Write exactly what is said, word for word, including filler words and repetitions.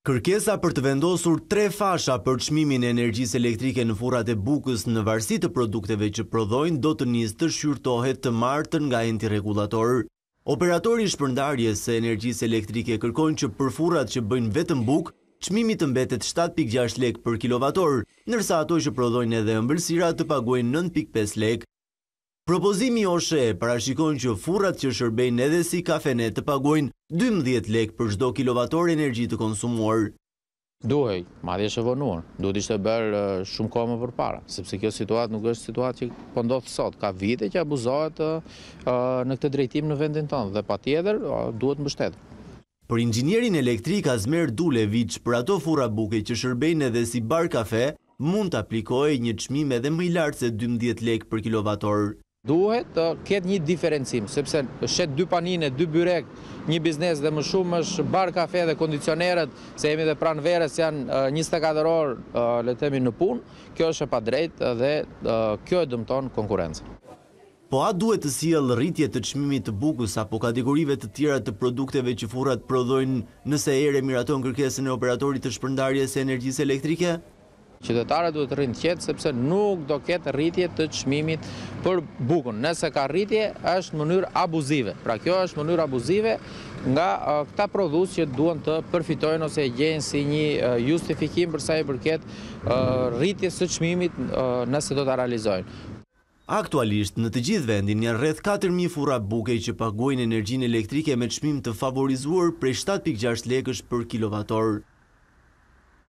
Kërkesa për të vendosur tre fasha për çmimin e energjisë elektrike në furrat e bukës në varësi të produkteve që prodhojnë do të nisë të shqyrtohet të martën nga enti rregullator. Operatori i shpërndarjes së energjisë elektrike kërkon që për furrat që bëjnë vetëm bukë, çmimi të mbetet shtat pikë gjashtë lekë për kilovator, ndërsa ato që prodhojnë edhe ëmbëlsira të paguajnë nëntë pikë pesë lekë. Propozimi i O S H E parashikon që furrat që shërbejnë edhe si kafene të paguajnë dymbëdhjetë lekë për çdo kilovator energji të konsumuar. Duhej, madje është e vonuar, duhet ishte bërë shumë kohë më përpara, sepse kjo situatë nuk është situatë që po ndodh sot, ka vite që abuzohet në këtë drejtim në vendin tonë dhe patjetër duhet mbështetur. Për inxhinierin elektrik Azmer Dulevic, për ato furra buke që shërbejnë edhe si bar kafe, mund të aplikojë një çmim edhe më i lartë se dymbëdhjetë lekë për kilovator. Duhet të ketë një diferencim, sepse shet dy panine, dy byrek, një biznes dhe më shumë është bar kafe dhe kondicionerët, se jemi dhe pranë verës janë njëzet e katër orë le të themi në punë, kjo është e padrejtë dhe kjo e dëmton konkurrencën. Po a duhet të sjellë rritje të çmimit të bukës apo kategorive të tjera të produkteve që furrat prodhojnë nëse erë miraton kërkesën e operatorit të shpërndarjes së energjisë elektrike? Qytetarët duhet të rrinë qetë sepse nuk do ketë rritje të çmimit për bukën. Nëse ka rritje, është në mënyrë abuzive. Pra kjo është mënyrë abuzive nga uh, këta prodhues që duan të përfitojnë ose e gjejnë si një uh, justifikim për sa i përket uh, rritjes së çmimit uh, nëse do ta realizojnë. Aktualisht, në të gjithë vendin janë rreth katër mijë furra buke që paguajnë energjinë elektrike me çmim të favorizuar prej shtat pikë gjashtë lekësh për kilovator.